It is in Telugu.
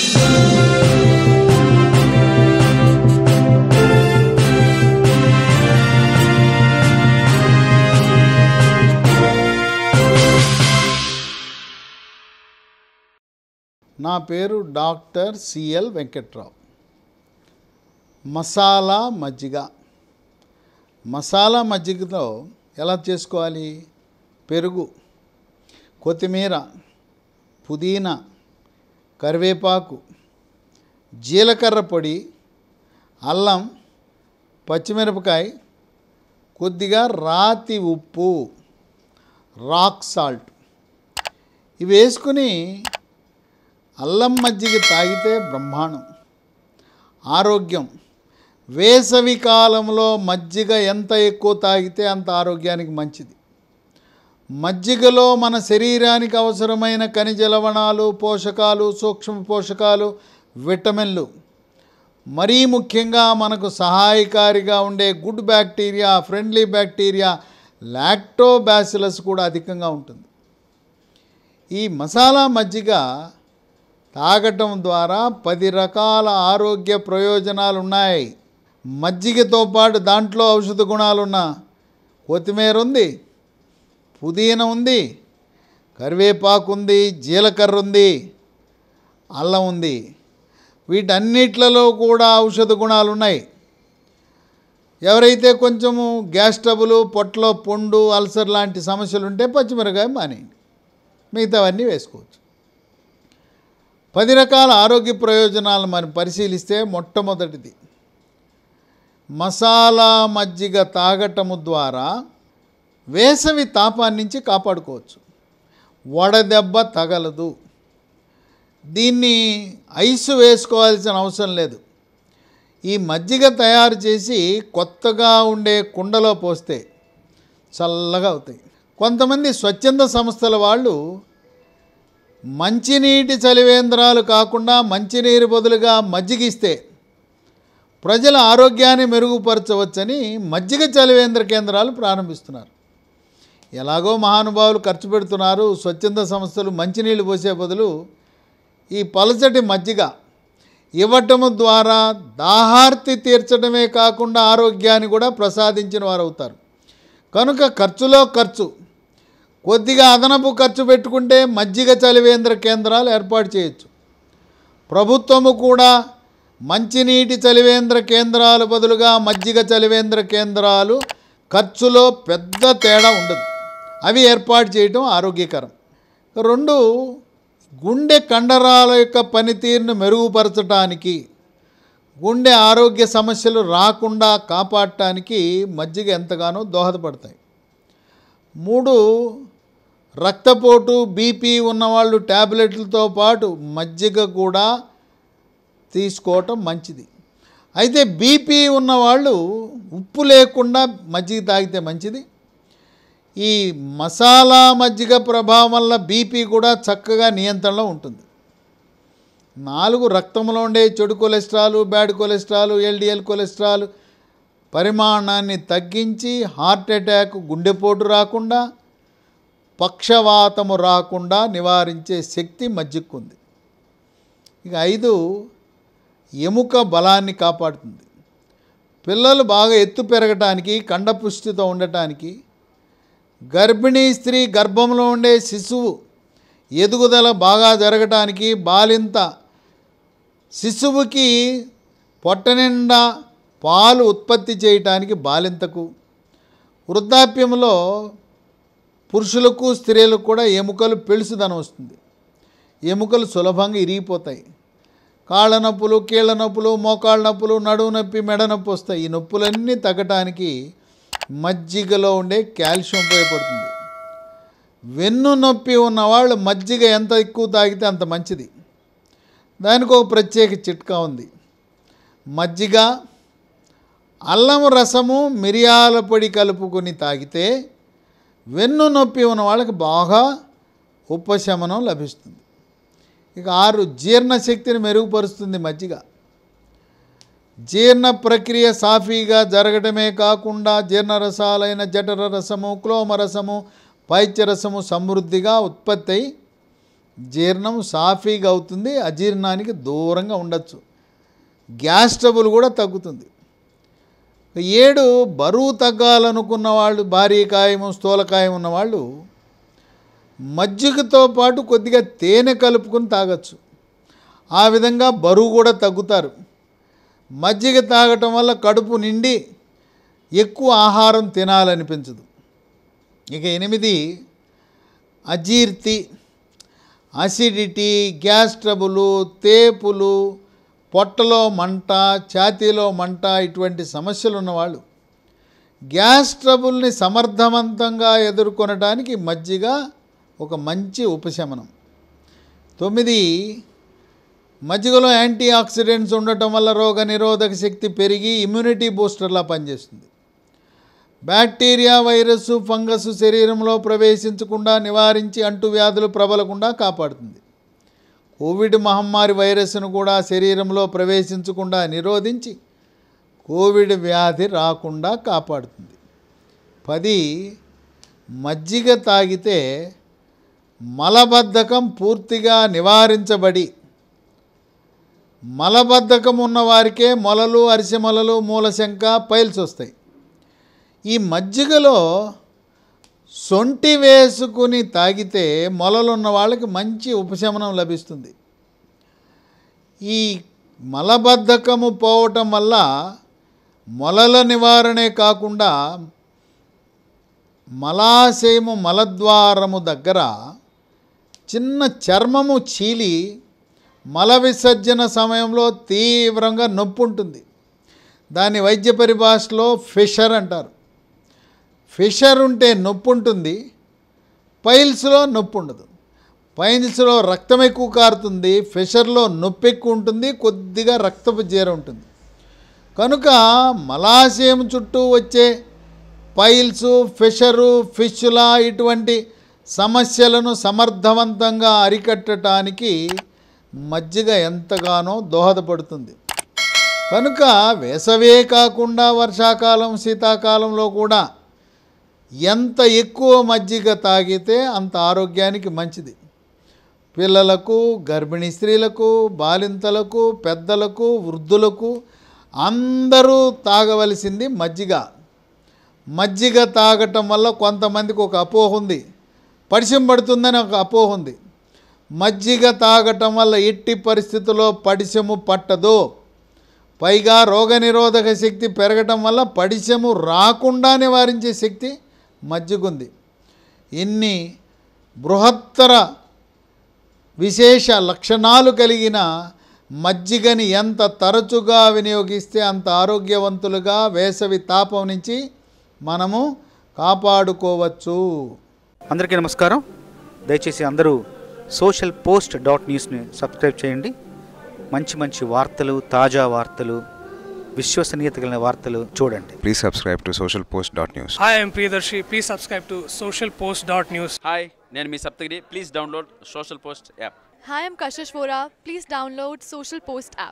నా పేరు డాక్టర్ సిఎల్ వెంకట్ రావు. మసాలా మజ్జిగ. మసాలా మజ్జిగతో ఎలా చేసుకోవాలి? పెరుగు, కొత్తిమీర, పుదీనా, కరివేపాకు, జీలకర్ర పొడి, అల్లం, పచ్చిమిరపకాయ, కొద్దిగా రాతి ఉప్పు, రాక్ సాల్ట్ ఇవి వేసుకుని అల్లం మజ్జిగ తాగితే బ్రహ్మాండం. ఆరోగ్యం. వేసవి కాలంలో మజ్జిగ ఎంత ఎక్కువ తాగితే అంత ఆరోగ్యానికి మంచిది. మజ్జిగలో మన శరీరానికి అవసరమైన ఖనిజ లవణాలు, పోషకాలు, సూక్ష్మ పోషకాలు, విటమిన్లు, మరీ ముఖ్యంగా మనకు సహాయకారిగా ఉండే good bacteria, friendly bacteria, lactobacillus కూడా అధికంగా ఉంటుంది. ఈ మసాలా మజ్జిగ తాగటం ద్వారా 10 రకాల ఆరోగ్య ప్రయోజనాలు ఉన్నాయి. మజ్జిగతో పాటు దాంట్లో ఔషధ గుణాలున్న కొత్తిమీర ఉంది, పుదీనా ఉంది, కరివేపాకు ఉంది, జీలకర్ర ఉంది, అల్లం ఉంది. వీటన్నిట్లలో కూడా ఔషధ గుణాలు ఉన్నాయి. ఎవరైతే కొంచెము గ్యాస్ ట్రబుల్, పొట్టలో పుండు, అల్సర్ లాంటి సమస్యలు ఉంటే పచ్చిమిరకాయ మానేయండి, మిగతావన్నీ వేసుకోవచ్చు. 10 రకాల ఆరోగ్య ప్రయోజనాలను మనం పరిశీలిస్తే మొట్టమొదటిది, మసాలా మజ్జిగ తాగటము ద్వారా వేసవి తాపాన్ని నుంచి కాపాడుకోవచ్చు. వడదెబ్బ తగలదు. దీన్ని ఐసు వేసుకోవాల్సిన అవసరం లేదు. ఈ మజ్జిగ తయారు చేసి కొత్తగా ఉండే కుండలో పోస్తే చల్లగా అవుతాయి. కొంతమంది స్వచ్ఛంద సంస్థల వాళ్ళు మంచినీటి చలివేంద్రాలు కాకుండా మంచినీరు బదులుగా మజ్జిగిస్తే ప్రజల ఆరోగ్యాన్ని మెరుగుపరచవచ్చని మజ్జిగ చలివేంద్ర కేంద్రాలు ప్రారంభిస్తున్నారు. ఎలాగో మహానుభావులు ఖర్చు పెడుతున్నారు. స్వచ్ఛంద సంస్థలు మంచినీళ్ళు పోసే బదులు ఈ పలచటి మజ్జిగ ఇవ్వటము ద్వారా దాహార్తి తీర్చడమే కాకుండా ఆరోగ్యాన్ని కూడా ప్రసాదించిన వారు అవుతారు. కనుక ఖర్చులో ఖర్చు, కొద్దిగా అదనపు ఖర్చు పెట్టుకుంటే మజ్జిగ చలివేంద్ర కేంద్రాలు ఏర్పాటు చేయొచ్చు. ప్రభుత్వము కూడా మంచినీటి చలివేంద్ర కేంద్రాలు బదులుగా మజ్జిగ చలివేంద్ర కేంద్రాలు ఖర్చులో పెద్ద తేడా ఉండదు. అవి ఏర్పాటు చేయటం ఆరోగ్యకరం. 2, గుండె కండరాల యొక్క పనితీరును మెరుగుపరచడానికి, గుండె ఆరోగ్య సమస్యలు రాకుండా కాపాడటానికి మజ్జిగ ఎంతగానో దోహదపడతాయి. 3, రక్తపోటు, బీపీ ఉన్నవాళ్ళు ట్యాబ్లెట్లతో పాటు మజ్జిగ కూడా తీసుకోవటం మంచిది. అయితే బీపీ ఉన్నవాళ్ళు ఉప్పు లేకుండా మజ్జిగ తాగితే మంచిది. ఈ మసాలా మజ్జిగ ప్రభావం వల్ల బీపీ కూడా చక్కగా నియంత్రణలో ఉంటుంది. 4, రక్తంలో ఉండే చెడు cholesterol, bad cholesterol, LDL cholesterol పరిమాణాన్ని తగ్గించి హార్ట్ అటాక్, గుండెపోటు రాకుండా, పక్షవాతము రాకుండా నివారించే శక్తి మజ్జిగకుంది. ఇక 5, ఎముక బలాన్ని కాపాడుతుంది. పిల్లలు బాగా ఎత్తు పెరగటానికి, కండపుష్టితో ఉండటానికి, గర్భిణీ స్త్రీ గర్భంలో ఉండే శిశువు ఎదుగుదల బాగా జరగటానికి, బాలింత శిశువుకి పొట్ట నిండా పాలు ఉత్పత్తి చేయటానికి బాలింతకు, వృద్ధాప్యంలో పురుషులకు స్త్రీలకు కూడా ఎముకలు పెళుసుదనం వస్తుంది. ఎముకలు సులభంగా ఇరిగిపోతాయి. కాళ్ళ నొప్పులు, కీళ్ళ నొప్పులు, మోకాళ్ళ నొప్పులు, నడుము నొప్పి, మెడ నొప్పి వస్తాయి. ఈ నొప్పులన్నీ తగ్గటానికి మజ్జిగలో ఉండే కాల్షియం ఉపయోగపడుతుంది. వెన్ను నొప్పి ఉన్నవాళ్ళు మజ్జిగ ఎంత ఎక్కువ తాగితే అంత మంచిది. దానికి ఒక ప్రత్యేక చిట్కా ఉంది. మజ్జిగ, అల్లం రసము, మిరియాల పొడి కలుపుకొని తాగితే వెన్ను నొప్పి ఉన్న వాళ్ళకి బాగా ఉపశమనం లభిస్తుంది. ఇక 6, జీర్ణశక్తిని మెరుగుపరుస్తుంది మజ్జిగ. జీర్ణ ప్రక్రియ సాఫీగా జరగడమే కాకుండా జీర్ణరసాలైన జఠర రసము, క్లోమ రసము, పైత్య రసము సమృద్ధిగా ఉత్పత్తి అయి జీర్ణం సాఫీగా అవుతుంది, అజీర్ణానికి దూరంగా ఉండొచ్చు. గ్యాస్ ట్రబుల్ కూడా తగ్గుతుంది. 7 బరువు తగ్గాలనుకున్న వాళ్ళు, భారీ కాయము స్థూలకాయం ఉన్నవాళ్ళు మజ్జిగతో పాటు కొద్దిగా తేనె కలుపుకొని తాగొచ్చు. ఆ విధంగా బరువు కూడా తగ్గుతారు. మజ్జిగ తాగటం వల్ల కడుపు నిండి ఎక్కువ ఆహారం తినాలనిపించదు. ఇక 8 అజీర్తి, అసిడిటీ, గ్యాస్ ట్రబులు, తేపులు, పొట్టలో మంట, ఛాతీలో మంట, ఇటువంటి సమస్యలు ఉన్నవాళ్ళు గ్యాస్ ట్రబుల్ని సమర్థవంతంగా ఎదుర్కొనడానికి మజ్జిగ ఒక మంచి ఉపశమనం. 9 మజ్జిగలో యాంటీ ఆక్సిడెంట్స్ ఉండటం వల్ల రోగ నిరోధక శక్తి పెరిగి ఇమ్యూనిటీ బూస్టర్లా పనిచేస్తుంది. బ్యాక్టీరియా, వైరస్, ఫంగస్ శరీరంలో ప్రవేశించకుండా నివారించి అంటువ్యాధులు ప్రబలకుండా కాపాడుతుంది. కోవిడ్ మహమ్మారి వైరస్ను కూడా శరీరంలో ప్రవేశించకుండా నిరోధించి కోవిడ్ వ్యాధి రాకుండా కాపాడుతుంది. 10 మజ్జిగ తాగితే మలబద్ధకం పూర్తిగా నివారించబడి, మలబద్ధకం ఉన్నవారికే మొలలు, అరిసెమొలలు, మూలశంక, పైల్స్ వస్తాయి. ఈ మజ్జిగలో సొంటి వేసుకుని తాగితే మొలలు ఉన్న వాళ్ళకి మంచి ఉపశమనం లభిస్తుంది. ఈ మలబద్ధకము పోవటం వల్ల మొలల నివారణే కాకుండా మలాశయము, మలద్వారము దగ్గర చిన్న చర్మము చీలి మల విసర్జన సమయంలో తీవ్రంగా నొప్పి ఉంటుంది. దాన్ని వైద్య పరిభాషలో ఫిషర్ అంటారు. ఫిషర్ ఉంటే నొప్పి ఉంటుంది, పైల్స్లో నొప్పి ఉండదు. పైల్స్లో రక్తం ఎక్కువ కారుతుంది, ఫిషర్లో నొప్పి ఎక్కువ ఉంటుంది, కొద్దిగా రక్తపు జీర ఉంటుంది. కనుక మలాశయం చుట్టూ వచ్చే పైల్స్, ఫిషరు, ఫిష్యులా ఇటువంటి సమస్యలను సమర్థవంతంగా అరికట్టడానికి మజ్జిగ ఎంతగానో దోహదపడుతుంది. కనుక వేసవే కాకుండా వర్షాకాలం, శీతాకాలంలో కూడా ఎంత ఎక్కువ మజ్జిగ తాగితే అంత ఆరోగ్యానికి మంచిది. పిల్లలకు, గర్భిణీ స్త్రీలకు, బాలింతలకు, పెద్దలకు, వృద్ధులకు అందరూ తాగవలసింది మజ్జిగ. మజ్జిగ తాగటం వల్ల కొంతమందికి ఒక అపోహ ఉంది, పడిశం పడుతుందని ఒక అపోహ ఉంది. మజ్జిగ తాగటం వల్ల ఎట్టి పరిస్థితుల్లో పడిశము పట్టదు. పైగా రోగనిరోధక శక్తి పెరగటం వల్ల పడిశము రాకుండా నివారించే శక్తి మజ్జిగుంది. ఇన్ని బృహత్తర విశేష లక్షణాలు కలిగిన మజ్జిగని ఎంత తరచుగా వినియోగిస్తే అంత ఆరోగ్యవంతులుగా వేసవి తాపం నుంచి మనము కాపాడుకోవచ్చు. అందరికీ నమస్కారం. దయచేసి అందరూ SocialPost.newsని సబ్స్క్రైబ్ చేయండి. మంచి మంచి వార్తలు, తాజా వార్తలు, విశ్వసనీయత కలిగిన వార్తలు చూడండి. Please subscribe to SocialPost.news. Hi, I'm Priyadarshi. Please subscribe to SocialPost.news. Hi, నేను మీ Saptagiri. Please download Social Post app. Hi, I'm Kashish Vora. Please download Social Post app.